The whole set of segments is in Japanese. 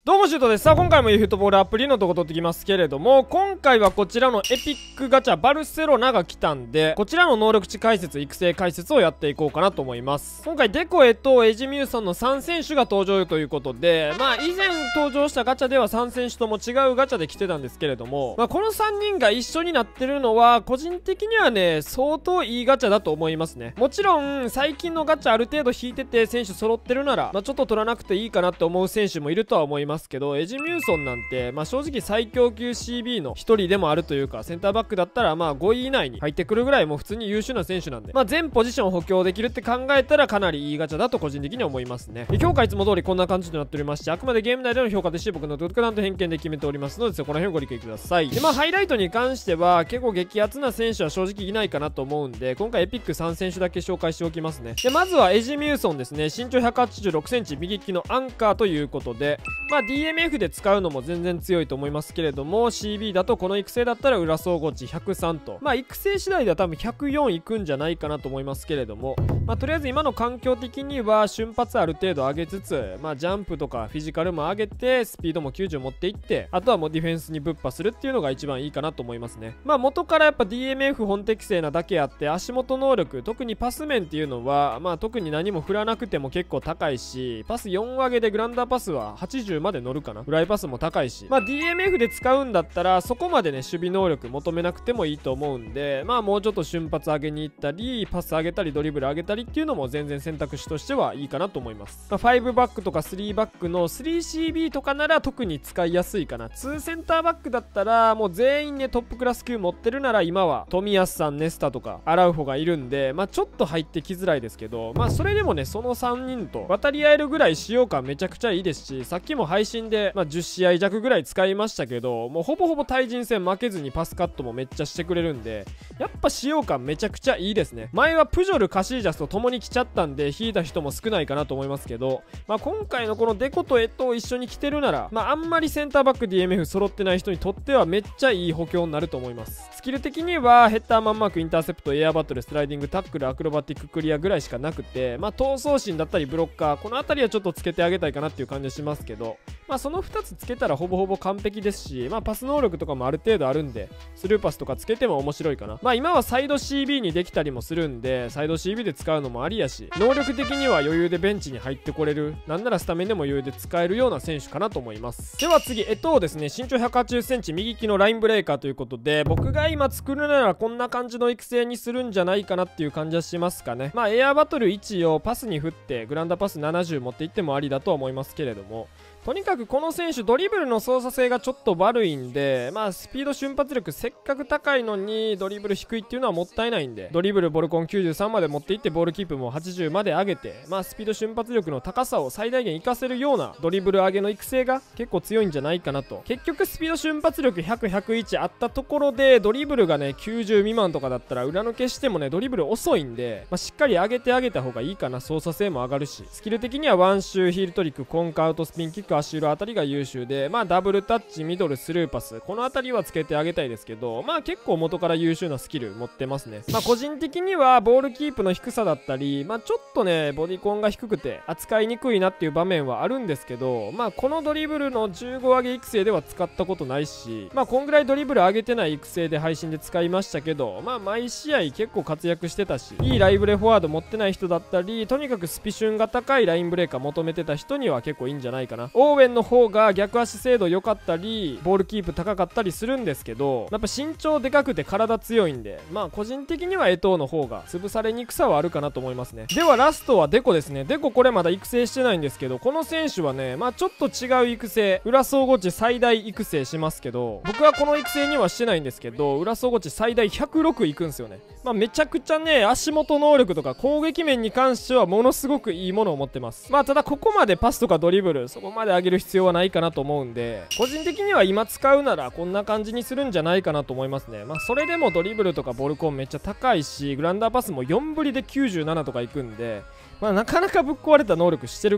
どうもシュートです。さあ今回も e フットボールアプリのとこ取ってきますけれども、今回はこちらのエピックガチャバルセロナが来たんで、こちらの能力値解説育成解説をやっていこうかなと思います。今回デコエとエジミューソンの3選手が登場ということで、以前登場したガチャでは3選手とも違うガチャで来てたんですけれども、この3人が一緒になってるのは個人的にはね相当いいガチャだと思いますね。もちろん最近のガチャある程度引いてて選手揃ってるなら、ちょっと取らなくていいかなって思う選手もいるとは思いますけど、エジミューソンなんて、正直最強級 CB の一人でもあるというか、センターバックだったら5位以内に入ってくるぐらいもう普通に優秀な選手なんで、全ポジション補強できるって考えたらかなりいいガチャだと個人的には思いますね。評価いつも通りこんな感じとなっておりまして、あくまでゲーム内での評価でして僕の独断と偏見で決めておりますので、この辺をご理解ください。でハイライトに関しては結構激アツな選手は正直いないかなと思うんで、今回エピック3選手だけ紹介しておきますね。でまずはエジミューソンですね。身長186センチ、右利きのアンカーということで、DMF で使うのも全然強いと思いますけれども、 CB だとこの育成だったら裏総合値103と、育成次第では多分104いくんじゃないかなと思いますけれども、とりあえず今の環境的には瞬発ある程度上げつつ、ジャンプとかフィジカルも上げてスピードも90持っていって、あとはもうディフェンスにぶっ破するっていうのが一番いいかなと思いますね。元からやっぱ DMF 本適正なだけあって、足元能力特にパス面っていうのは特に何も振らなくても結構高いし、パス4上げでグランダーパスは80まで乗るかな、フライパスも高いし、DMF で使うんだったらそこまでね守備能力求めなくてもいいと思うんで、もうちょっと瞬発上げに行ったりパス上げたりドリブル上げたりっていうのも全然選択肢としてはいいかなと思います。5バックとか3バックの 3CB とかなら特に使いやすいかな。2センターバックだったらもう全員ねトップクラス級持ってるなら、今は冨安さん、ネスタとかアラウホがいるんで、ちょっと入ってきづらいですけど、それでもねその3人と渡り合えるぐらい使用感めちゃくちゃいいですし、さっきも配信で、10試合弱ぐらい使いましたけど、もうほぼほぼ対人戦負けずにパスカットもめっちゃしてくれるんで、やっぱ使用感めちゃくちゃいいですね。前はプジョル、カシージャスと共に来ちゃったんで引いた人も少ないかなと思いますけど、今回のこのデコとエトを一緒に来てるなら、あんまりセンターバック DMF 揃ってない人にとってはめっちゃいい補強になると思います。スキル的にはヘッダーマンマーク、インターセプト、エアバトル、スライディング、タックル、アクロバティッククリアぐらいしかなくて、闘争心だったりブロッカー、この辺りはちょっとつけてあげたいかなっていう感じがしますけど、その2つつけたらほぼほぼ完璧ですし、パス能力とかもある程度あるんで、スルーパスとかつけても面白いかな。今はサイド CB にできたりもするんで、サイド CB で使うのもありやし、能力的には余裕でベンチに入ってこれる、なんならスタメンでも余裕で使えるような選手かなと思います。では次、エトーですね。身長180センチ、右利きのラインブレーカーということで、僕が今作るならこんな感じの育成にするんじゃないかなっていう感じはしますかね。エアバトル1をパスに振ってグランダーパス70持っていってもありだとは思いますけれども、とにかくこの選手ドリブルの操作性がちょっと悪いんで、スピード瞬発力せっかく高いのにドリブル低いっていうのはもったいないんで、ドリブルボルコン93まで持っていってボールキープも80まで上げて、スピード瞬発力の高さを最大限活かせるようなドリブル上げの育成が結構強いんじゃないかなと。結局スピード瞬発力100、101あったところでドリブルがね90未満とかだったら裏抜けしてもねドリブル遅いんで、しっかり上げてあげた方がいいかな。操作性も上がるし、スキル的にはワンシュー、ヒールトリック、コンカウト、スピンキック、足裏あたりが優秀で、ダブルタッチ、ミドル、スルーパス、このあたりはつけてあげたいですけど、結構元から優秀なスキル持ってますね。個人的にはボールキープの低さだったり、ちょっとねボディコンが低くて扱いにくいなっていう場面はあるんですけど、このドリブルの15上げ育成では使ったことないし、こんぐらいドリブル上げてない育成で配信で使いましたけど、毎試合結構活躍してたし、いいライブレフォワード持ってない人だったり、とにかくスピシュンが高いラインブレーカー求めてた人には結構いいんじゃないかな。オーウェンの方が逆足精度良かったりボールキープ高かったりするんですけど、やっぱ身長でかくて体強いんで、個人的にはエトーの方が潰されにくさはあるかなと思いますね。ではラストはデコですね。デコこれまだ育成してないんですけど、この選手はねちょっと違う育成、裏総合値最大育成しますけど、僕はこの育成にはしてないんですけど、裏総合値最大106いくんですよね。めちゃくちゃね足元能力とか攻撃面に関してはものすごくいいものを持ってます。ただここまでパスとかドリブルそこまで上げる必要はないかなと思うんで、個人的には今使うならこんな感じにするんじゃないかなと思いますね。それでもドリブルとかボルコンめっちゃ高いし、グランダーパスも4振りで97とかいくんで、なかなかぶっ壊れた能力してるかな。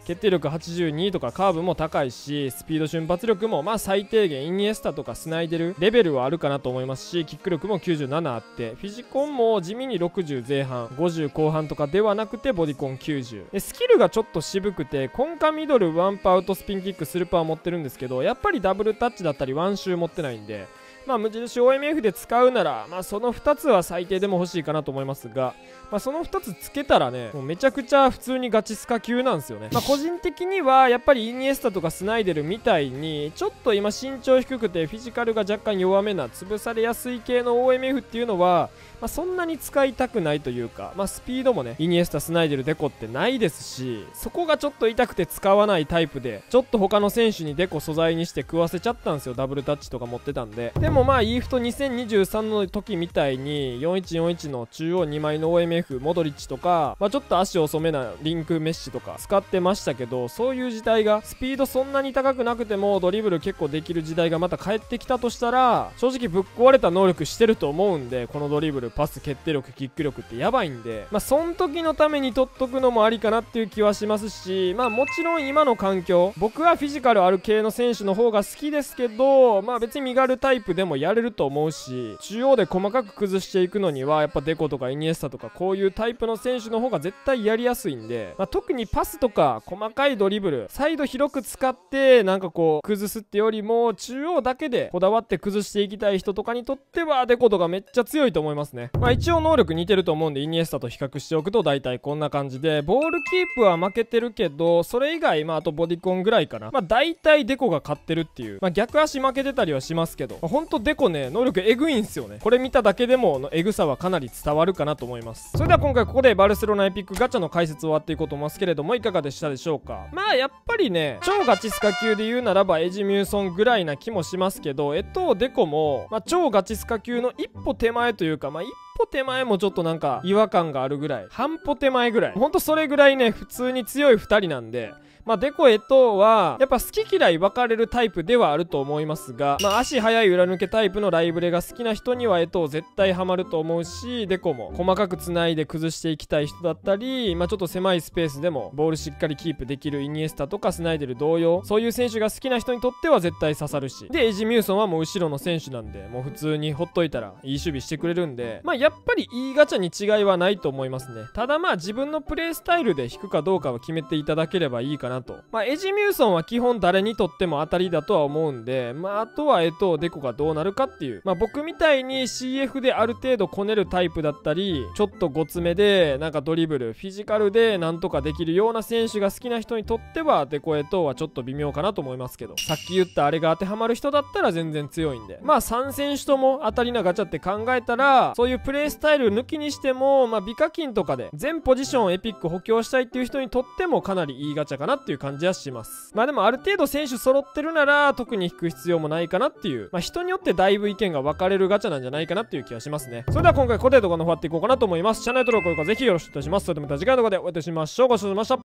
決定力82とかカーブも高いし、スピード瞬発力もまあ最低限イニエスタとかスナイデルレベルはあるかなと思いますし、キック力も97あって、フィジコンも地味に60前半50後半とかではなくてボディコン90で、スキルがちょっと渋くてコンカミドルワンパアウトスピンキックスルパー持ってるんですけど、やっぱりダブルタッチだったりワンシュー持ってないんで、まあ無印 OMF で使うなら、まあその2つは最低でも欲しいかなと思いますが、まあその2つつけたらね、もうめちゃくちゃ普通にガチスカ級なんですよね。まあ個人的にはやっぱりイニエスタとかスナイデルみたいに、ちょっと今身長低くてフィジカルが若干弱めな潰されやすい系の OMF っていうのは、まあそんなに使いたくないというか、まあスピードもね、イニエスタ、スナイデル、デコってないですし、そこがちょっと痛くて使わないタイプで、ちょっと他の選手にデコ素材にして食わせちゃったんですよ。ダブルタッチとか持ってたんで。でもまあイーフト2023の時みたいに4141の中央2枚の OMF モドリッチとか、まあちょっと足遅めなリンクメッシとか使ってましたけど、そういう時代がスピードそんなに高くなくてもドリブル結構できる時代がまた帰ってきたとしたら、正直ぶっ壊れた能力してると思うんで、このドリブルパス決定力キック力ってやばいんで、まあそん時のために取っとくのもありかなっていう気はしますし、まあもちろん今の環境、僕はフィジカルある系の選手の方が好きですけど、まあ別に身軽タイプでもやれると思うし、中央で細かく崩していくのにはやっぱデコとかイニエスタとかこういうタイプの選手の方が絶対やりやすいんで、まあ、特にパスとか細かいドリブルサイド広く使ってなんかこう崩すってよりも中央だけでこだわって崩していきたい人とかにとってはデコとかめっちゃ強いと思いますね。まあ一応能力似てると思うんでイニエスタと比較しておくと大体こんな感じで、ボールキープは負けてるけどそれ以外まああとボディコンぐらいかな、まあ大体デコが勝ってるっていう、まあ逆足負けてたりはしますけど、ほんとデコね能力エグいんすよね。これ見ただけでものエグさはかなり伝わるかなと思います。それでは今回ここでバルセロナエピックガチャの解説終わっていこうと思いますけれども、いかがでしたでしょうか。まあやっぱりね、超ガチスカ級で言うならばエジミューソンぐらいな気もしますけど、デコも、まあ、超ガチスカ級の一歩手前というか、まあ一歩手前もちょっとなんか違和感があるぐらい、半歩手前ぐらい、ほんとそれぐらいね普通に強い2人なんで、まあデコはやっぱ好き嫌い分かれるタイプではあると思いますが、まあ足速い裏抜けタイプのライブレが好きな人には絶対ハマると思うし、デコも細かくつないで崩していきたい人だったり、まあちょっと狭いスペースでもボールしっかりキープできるイニエスタとかスナイデル同様、そういう選手が好きな人にとっては絶対刺さるし、でエジミューソンはもう後ろの選手なんで、もう普通にほっといたらいい守備してくれるんで、まあやっぱりいいガチャに違いはないと思いますね。ただまあ自分のプレイスタイルで引くかどうかは決めていただければいいかなと。まあエジミューソンは基本誰にとっても当たりだとは思うんで、まああとはデコがどうなるかっていう、まあ僕みたいに CF である程度こねるタイプだったり、ちょっとごつめでなんかドリブルフィジカルでなんとかできるような選手が好きな人にとってはデコはちょっと微妙かなと思いますけど、さっき言ったあれが当てはまる人だったら全然強いんで、まあ3選手とも当たりなガチャって考えたら、そういうプレイスタイル抜きにしても、まあ美課金とかで全ポジションエピック補強したいっていう人にとってもかなりいいガチャかなっていう感じはします。まあでもある程度選手揃ってるなら特に引く必要もないかなっていう、まあ人によってだいぶ意見が分かれるガチャなんじゃないかなっていう気がしますね。それでは今回ここで動画の方終わっていこうかなと思います。チャンネル登録、高評価ぜひよろしくお願いします。それではまた次回の動画でお会いいたしましょう。ご視聴しました。